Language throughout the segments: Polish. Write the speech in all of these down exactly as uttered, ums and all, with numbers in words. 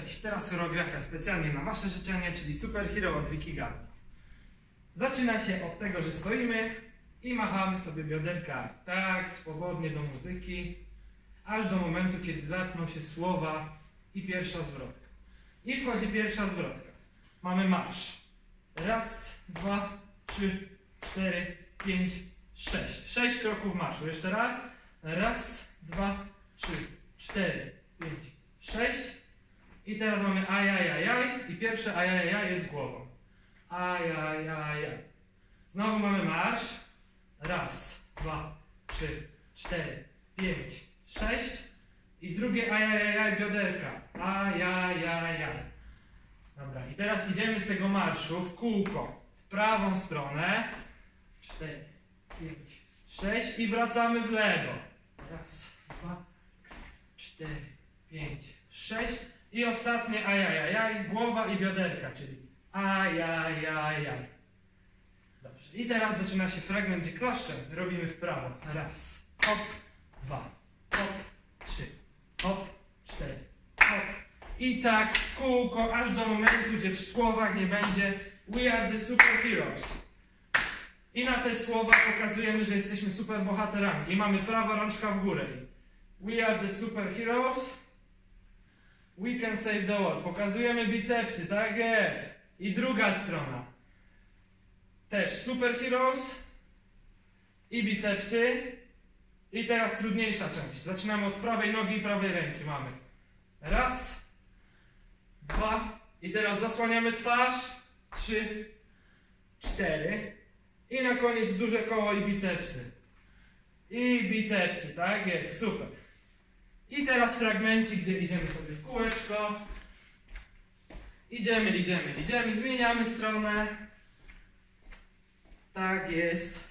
Cześć, teraz choreografia specjalnie na Wasze życzenie, czyli Superhero od Wikigami. Zaczyna się od tego, że stoimy i machamy sobie bioderkami, tak swobodnie do muzyki, aż do momentu, kiedy zaczną się słowa i pierwsza zwrotka. I wchodzi pierwsza zwrotka. Mamy marsz. Raz, dwa, trzy, cztery, pięć, sześć. Sześć kroków marszu. Jeszcze raz. Raz, dwa, trzy, cztery, pięć, sześć. I teraz mamy ajajajaj i pierwsze ajajajaj jest głową. Ajajajaj. Znowu mamy marsz. Raz, dwa, trzy, cztery, pięć, sześć. I drugie ajajajaj bioderka. Ajajajaj. Dobra, i teraz idziemy z tego marszu w kółko. W prawą stronę. cztery, pięć, sześć i wracamy w lewo. Raz, dwa, cztery, pięć, sześć. I ostatnie ajajajaj, głowa i bioderka, czyli ajajajaj. Dobrze, i teraz zaczyna się fragment, gdzie klaszczem robimy w prawo. Raz, hop, dwa, hop, trzy, hop, cztery, hop. I tak w kółko, aż do momentu, gdzie w słowach nie będzie We are the superheroes. I na te słowa pokazujemy, że jesteśmy superbohaterami. I mamy prawa rączka w górę. We are the superheroes. We can save the world. Pokazujemy bicepsy, tak jest. I druga strona. Też superheroes. I bicepsy. I teraz trudniejsza część. Zaczynamy od prawej nogi i prawej ręki. Mamy raz, dwa. I teraz zasłaniamy twarz. Trzy, cztery. I na koniec duże koło i bicepsy. I bicepsy, tak jest. Super. I teraz fragmencik, gdzie idziemy sobie w kółeczko. Idziemy, idziemy, idziemy. Zmieniamy stronę. Tak jest.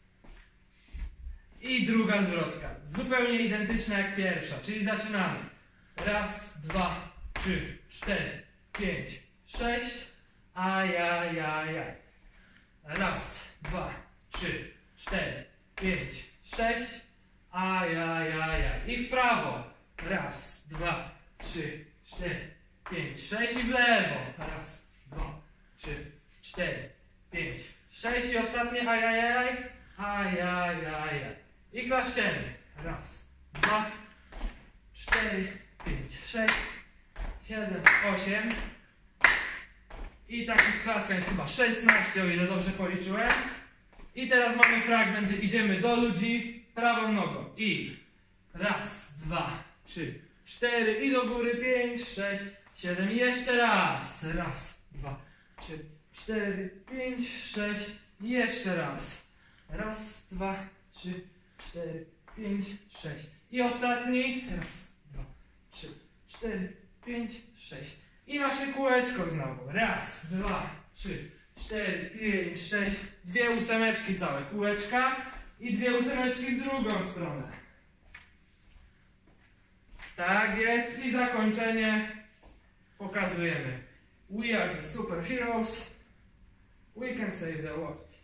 I druga zwrotka. Zupełnie identyczna jak pierwsza. Czyli zaczynamy. Raz, dwa, trzy, cztery, pięć, sześć. Ajajajaj. Raz, dwa, trzy, cztery, pięć, sześć. Ajajajaj. I w prawo. Raz, dwa, trzy, cztery, pięć, sześć. I w lewo. Raz, dwa, trzy, cztery, pięć, sześć. I ostatnie ajajajaj. Ajajajaj. I klaszczemy. Raz, dwa, cztery, pięć, sześć, siedem, osiem. I takich klaskań jest chyba szesnaście, o ile dobrze policzyłem. I teraz mamy fragment, gdzie idziemy do ludzi prawą nogą. I raz, dwa, trzy, cztery. I do góry pięć, sześć, siedem. I jeszcze raz. Raz, dwa, trzy, cztery, pięć, sześć. I jeszcze raz. Raz, dwa, trzy, cztery, pięć, sześć. I ostatni. Raz, dwa, trzy, cztery, pięć, sześć. I nasze kółeczko znowu. Raz, dwa, trzy, cztery, pięć, sześć. Dwie ósemeczki całe kółeczka. I dwie ósemeczki w drugą stronę. Tak jest. I zakończenie pokazujemy. We are the superheroes. We can save the world.